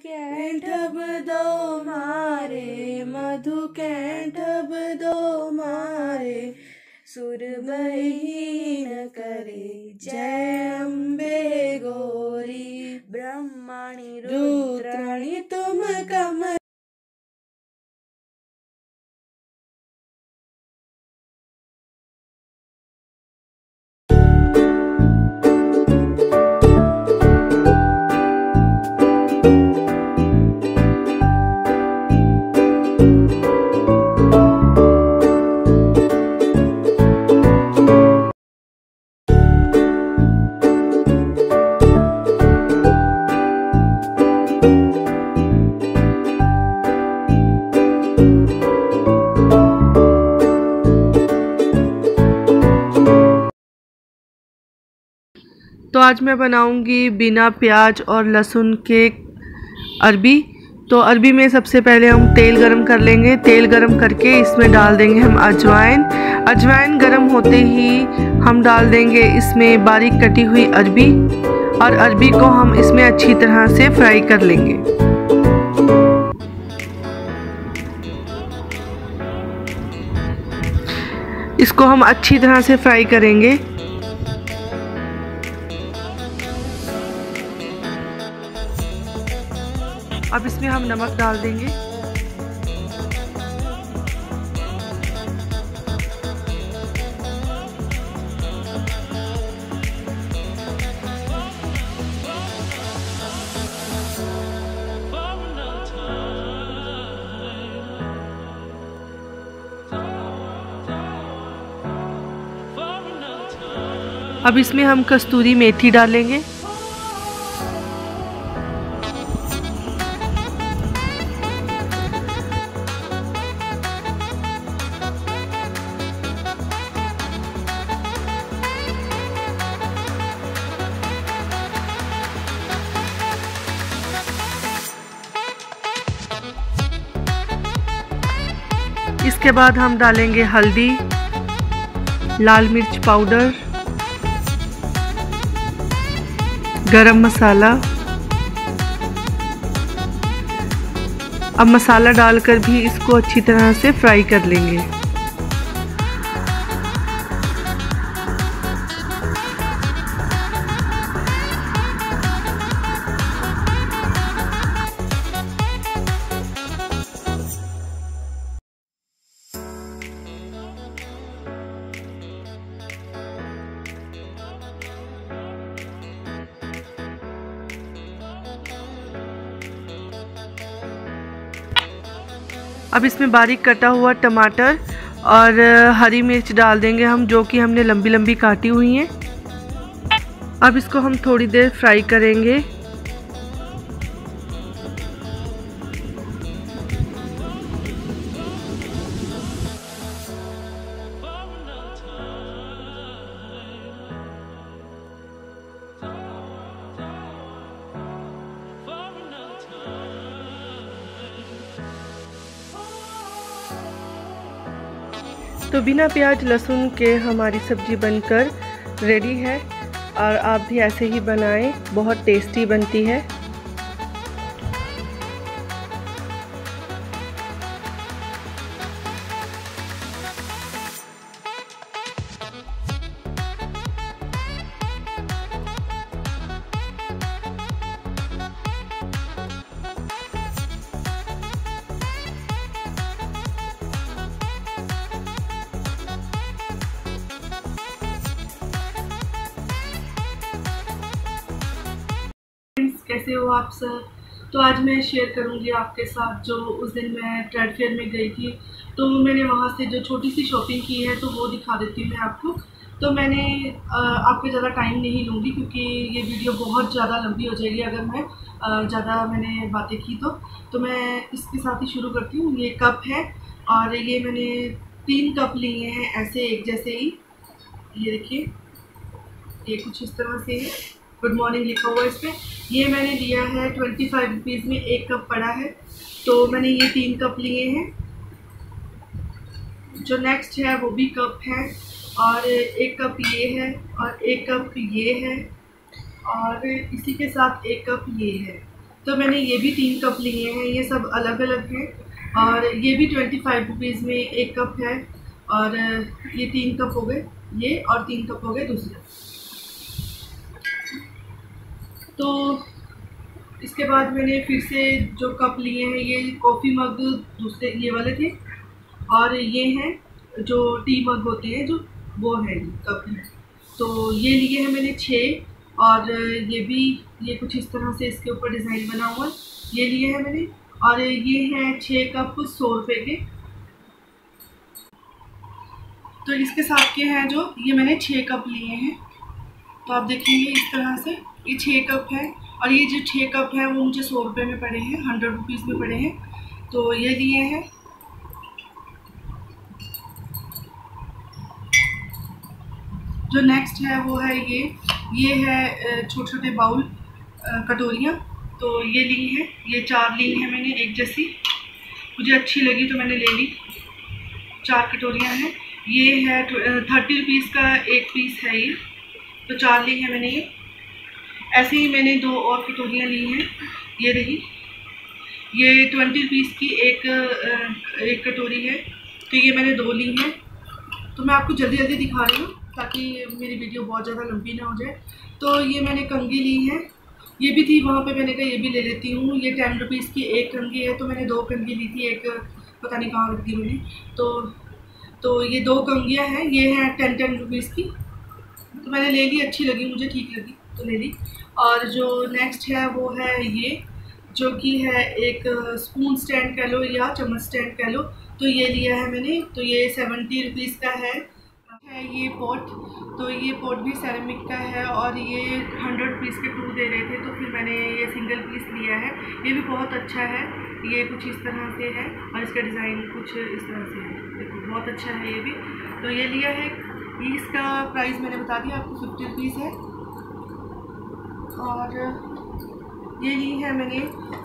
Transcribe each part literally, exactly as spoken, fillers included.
कैंठब दो मारे, मधु कैंठब दो मारे, सुरमहीन करे जय अम्बे गौरी, ब्रह्मणि रुद्राणि तुम कम। तो आज मैं बनाऊंगी बिना प्याज और लहसुन के अरबी। तो अरबी में सबसे पहले हम तेल गरम कर लेंगे। तेल गरम करके इसमें डाल देंगे हम अजवाइन। अजवाइन गरम होते ही हम डाल देंगे इसमें बारीक कटी हुई अरबी, और अरबी को हम इसमें अच्छी तरह से फ्राई कर लेंगे। इसको हम अच्छी तरह से फ्राई करेंगे। अब इसमें हम नमक डाल देंगे। अब इसमें हम कस्तूरी मेथी डालेंगे। इसके बाद हम डालेंगे हल्दी, लाल मिर्च पाउडर, गरम मसाला। अब मसाला डालकर भी इसको अच्छी तरह से फ्राई कर लेंगे। अब इसमें बारीक कटा हुआ टमाटर और हरी मिर्च डाल देंगे हम, जो कि हमने लंबी लंबी काटी हुई हैं। अब इसको हम थोड़ी देर फ्राई करेंगे। तो बिना प्याज लहसुन के हमारी सब्ज़ी बनकर रेडी है, और आप भी ऐसे ही बनाएं, बहुत टेस्टी बनती है। कैसे हो आप सर? तो आज मैं शेयर करूंगी आपके साथ जो उस दिन मैं ट्रेड फेयर में गई थी, तो मैंने वहां से जो छोटी सी शॉपिंग की है तो वो दिखा देती हूँ मैं आपको। तो मैंने आपको ज़्यादा टाइम नहीं लूँगी क्योंकि ये वीडियो बहुत ज़्यादा लंबी हो जाएगी अगर मैं ज़्यादा मैंने बातें की तो तो मैं इसके साथ ही शुरू करती हूँ। ये कप है और ये मैंने तीन कप लिए हैं ऐसे एक जैसे ही। ये देखिए, ये कुछ इस तरह से है, गुड मॉर्निंग लिखा हुआ इस पर। ये मैंने लिया है ट्वेंटी फाइव रुपीज़ में, एक कप पड़ा है, तो मैंने ये तीन कप लिए हैं। जो नेक्स्ट है वो भी कप है, और एक कप ये है, और एक कप ये है, और इसी के साथ एक कप ये है। तो मैंने ये भी तीन कप लिए हैं, ये सब अलग अलग हैं और ये भी ट्वेंटी फाइव रुपीज़ में एक कप है और ये तीन कप हो गए ये और तीन कप हो गए दूसरे। तो इसके बाद मैंने फिर से जो कप लिए हैं ये कॉफ़ी मग दूसरे ये वाले थे और ये हैं जो टी मग होते हैं जो वो है कप है। तो ये लिए हैं मैंने छः और ये भी ये कुछ इस तरह से इसके ऊपर डिज़ाइन बना हुआ है, ये लिए हैं मैंने और ये हैं छः कप सौ रुपये के। तो इसके साथ के हैं जो ये मैंने छः कप लिए हैं, तो आप देखेंगे इस तरह से ये छः कप है और ये जो छः कप है वो मुझे सौ रुपये में पड़े हैं, हंड्रेड रुपीज़ में पड़े हैं। तो ये लिए हैं। जो नेक्स्ट है वो है ये ये है छोटे छोटे बाउल कटोरियाँ, तो ये ली हैं, ये चार ली हैं मैंने एक जैसी, मुझे अच्छी लगी तो मैंने ले ली। चार कटोरियाँ हैं, ये है थर्टी रुपीज़ का एक पीस है ये, तो चार ली हैं मैंने ये। ऐसे ही मैंने दो और कटोरियाँ ली हैं, ये रही, ये ट्वेंटी रुपीज़ की एक एक कटोरी है, तो ये मैंने दो ली हैं। तो मैं आपको जल्दी जल्दी दिखा रही हूँ ताकि मेरी वीडियो बहुत ज़्यादा लंबी ना हो जाए। तो ये मैंने कंघी ली है, ये भी थी वहाँ पे, मैंने कहा ये भी ले लेती हूँ। ये टेन रुपीज़ की एक कंघी है, तो मैंने दो कंघी ली थी, एक पता नहीं कहाँ रख दी मैंने। तो तो ये दो कंघियाँ हैं, ये हैं टेन टेन रुपीज़ की, तो मैंने ले ली, अच्छी लगी मुझे, ठीक लगी तो ले ली। और जो नेक्स्ट है वो है ये जो कि है एक स्पून स्टैंड कह लो या चम्मच स्टैंड कह लो, तो ये लिया है मैंने, तो ये सेवेंटी रुपीज़ का है है ये पॉट। तो ये पॉट भी सेरेमिक का है और ये हंड्रेड रुपीज़ के टू दे रहे थे, तो फिर मैंने ये सिंगल पीस लिया है। ये भी बहुत अच्छा है, ये कुछ इस तरह से है और इसका डिज़ाइन कुछ इस तरह से है, देखो बहुत अच्छा है ये भी। तो ये लिया है, इसका प्राइस मैंने बता दिया आपको, फिफ्टी रुपीज़ है। और ये ली है मैंने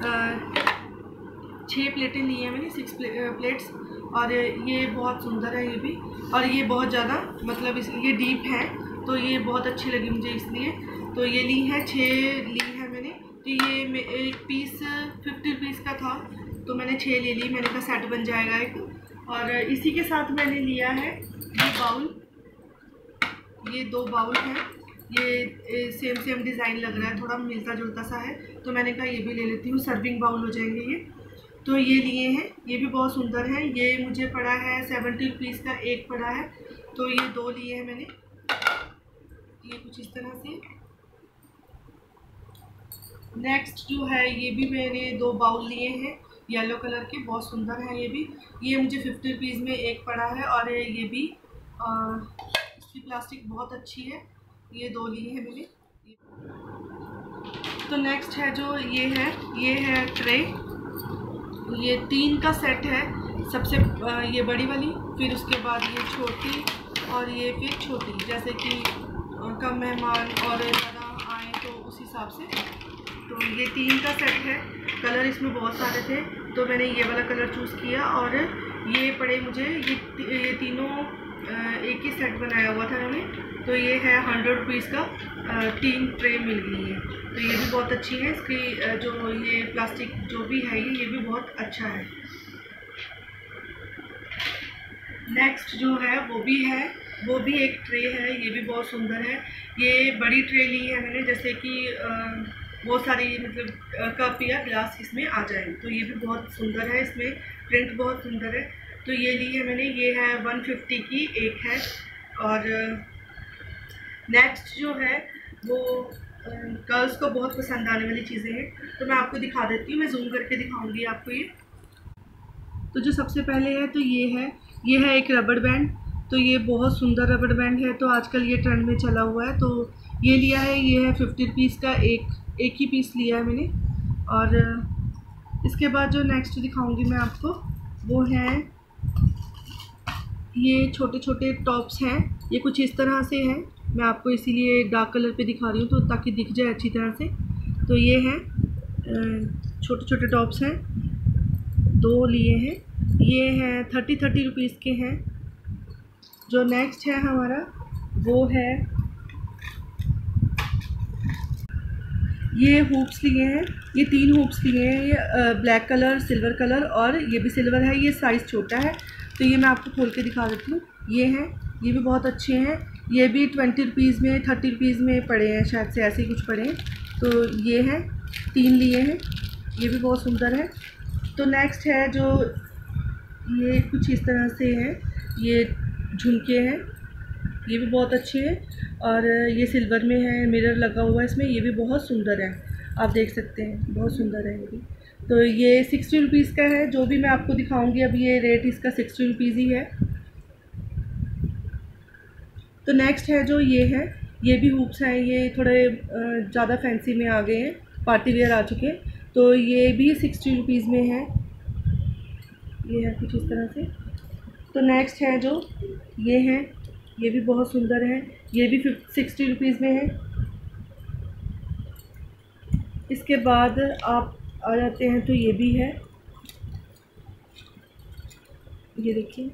छः प्लेटें ली हैं मैंने, सिक्स प्ले, प्लेट्स, और ये बहुत सुंदर है ये भी, और ये बहुत ज़्यादा मतलब इस ये डीप है, तो ये बहुत अच्छी लगी मुझे इसलिए। तो ये ली है, छः ली है मैंने। तो ये एक पीस फिफ्टी रुपीज़ का था, तो मैंने छः ले ली, मैंने कहा सेट बन जाएगा एक। और इसी के साथ मैंने लिया है ये बाउल, ये दो बाउल हैं, ये सेम सेम डिज़ाइन लग रहा है, थोड़ा मिलता जुलता सा है, तो मैंने कहा ये भी ले लेती हूँ, सर्विंग बाउल हो जाएंगे ये। तो ये लिए हैं, ये भी बहुत सुंदर है, ये मुझे पड़ा है सेवेंटी रुपीज़ का एक पड़ा है, तो ये दो लिए हैं मैंने, ये कुछ इस तरह से। नेक्स्ट जो है ये भी मैंने दो बाउल लिए हैं येलो कलर के, बहुत सुंदर है ये भी, ये मुझे फिफ्टी रुपीज़ में एक पड़ा है और ये भी आ, इसकी प्लास्टिक बहुत अच्छी है, ये दो लिए हैं मैंने। तो नेक्स्ट है जो ये है, ये है ट्रे, ये तीन का सेट है, सबसे ये बड़ी वाली, फिर उसके बाद ये छोटी और ये फिर छोटी, जैसे कि कम मेहमान और ज़्यादा आए तो उस हिसाब से। तो ये तीन का सेट है, कलर इसमें बहुत सारे थे, तो मैंने ये वाला कलर चूज़ किया और ये पड़े मुझे, ये ये तीनों एक ही सेट बनाया हुआ था मैंने, तो ये है हंड्रेड रुपीज़ का, तीन ट्रे मिल गई है, तो ये भी बहुत अच्छी है। इसकी जो ये प्लास्टिक जो भी है ये ये भी बहुत अच्छा है। नेक्स्ट जो है वो भी है, वो भी एक ट्रे है, ये भी बहुत सुंदर है। ये बड़ी ट्रे ली है मैंने, जैसे कि बहुत सारी मतलब कप या ग्लास इसमें आ जाए, तो ये भी बहुत सुंदर है, इसमें प्रिंट बहुत सुंदर है, तो ये ली है मैंने, ये है वन फिफ्टी की एक है। और नेक्स्ट जो है वो गर्ल्स को बहुत पसंद आने वाली चीज़ें हैं, तो मैं आपको दिखा देती हूँ, मैं जूम करके दिखाऊंगी आपको ये। तो जो सबसे पहले है तो ये है, ये है एक रबड़ बैंड, तो ये बहुत सुंदर रबड़ बैंड है, तो आजकल ये ट्रेंड में चला हुआ है, तो ये लिया है, ये है फिफ्टी रुपीज़ का एक एक ही पीस लिया है मैंने। और इसके बाद जो नेक्स्ट दिखाऊंगी मैं आपको वो है, ये छोटे छोटे टॉप्स हैं, ये कुछ इस तरह से हैं, मैं आपको इसीलिए डार्क कलर पे दिखा रही हूँ तो ताकि दिख जाए अच्छी तरह से। तो ये हैं छोटे छोटे टॉप्स हैं, दो लिए हैं, ये हैं थर्टी थर्टी रुपीज़ के हैं। जो नेक्स्ट है हमारा वो है, ये हुप्स लिए हैं, ये तीन हुप्स लिए हैं, ये ब्लैक कलर, सिल्वर कलर और ये भी सिल्वर है। ये साइज़ छोटा है तो ये मैं आपको खोल के दिखा देती हूँ। ये हैं, ये भी बहुत अच्छे हैं। ये भी ट्वेंटी रुपीज़ में, थर्टी रुपीज़ में पड़े हैं, शायद से ऐसे ही कुछ पड़े हैं। तो ये हैं, तीन लिए हैं, ये भी बहुत सुंदर है। तो नेक्स्ट है जो ये कुछ इस तरह से हैं, ये झुमके हैं, ये भी बहुत अच्छे हैं और ये सिल्वर में है, मिरर लगा हुआ है इसमें, ये भी बहुत सुंदर है, आप देख सकते हैं, बहुत सुंदर है ये भी। तो ये सिक्सटी रुपीज़ का है, जो भी मैं आपको दिखाऊंगी अब ये रेट इसका सिक्सटी रुपीज़ ही है। तो नेक्स्ट है जो ये है, ये भी हुप्स हैं, ये थोड़े ज़्यादा फैंसी में आ गए हैं, पार्टी वेयर आ चुके हैं। तो ये भी सिक्सटी रुपीज़ में है, ये है कुछ इस तरह से। तो नेक्स्ट है जो ये हैं, ये भी बहुत सुंदर है, ये भी सिक्सटी रुपीज़ में है। इसके बाद आप आ जाते हैं तो ये भी है, ये देखिए,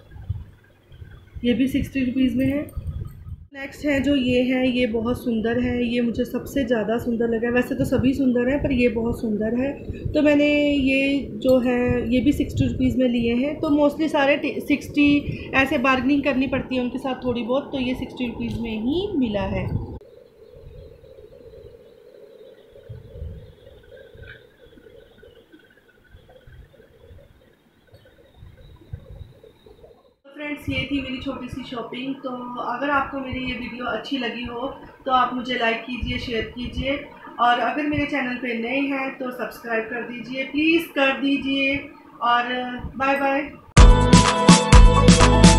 ये भी सिक्सटी रुपीज़ में है। नेक्स्ट है जो ये है, ये बहुत सुंदर है, ये मुझे सबसे ज़्यादा सुंदर लगा। वैसे तो सभी सुंदर हैं पर ये बहुत सुंदर है, तो मैंने ये जो है ये भी सिक्सटी रुपीज़ में लिए हैं। तो मोस्टली सारे सिक्सटी, ऐसे बार्गनिंग करनी पड़ती है उनके साथ थोड़ी बहुत, तो ये सिक्सटी रुपीज़ में ही मिला है। फ्रेंड्स, ये थी मेरी छोटी सी शॉपिंग। तो अगर आपको मेरी ये वीडियो अच्छी लगी हो तो आप मुझे लाइक कीजिए, शेयर कीजिए और अगर मेरे चैनल पे नए हैं तो सब्सक्राइब कर दीजिए, प्लीज़ कर दीजिए। और बाय बाय।